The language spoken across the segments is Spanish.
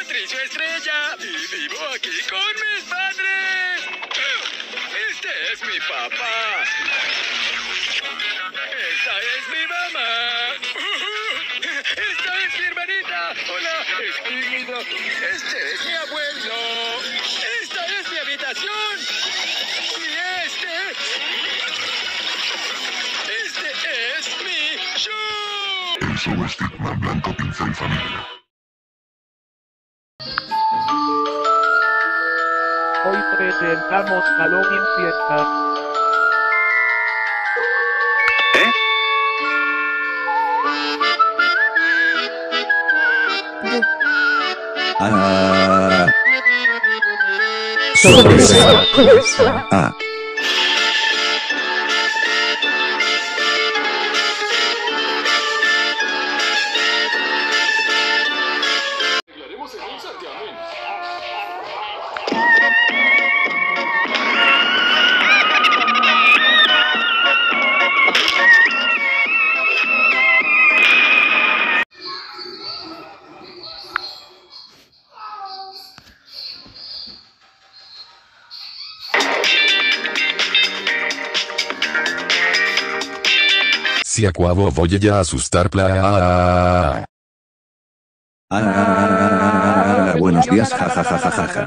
Patricio Estrella y vivo aquí con mis padres. Este es mi papá. Esta es mi mamá. Esta es mi hermanita. Hola, espíritu. Este es mi abuelo. Esta es mi habitación. Y este es mi show. El show Stickman Blanco, Pincel Familia. Hoy presentamos Halloween Fiesta. Sorpresa. Hablaremos en un santiamén. Si acuavo voy a asustar buenos días, jajajajaja.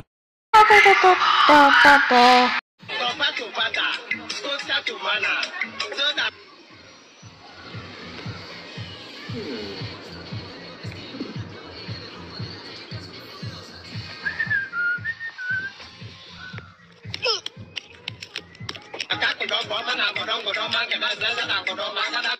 Topa tu pata, toca tu mana. Các cổ đông có mana, cổ đông mang cái này ra tạo cổ đông mang cái này.